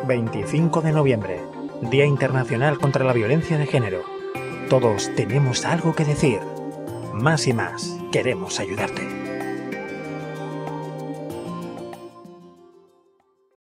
25 de noviembre, Día Internacional contra la Violencia de Género. Todos tenemos algo que decir. Más y más, queremos ayudarte.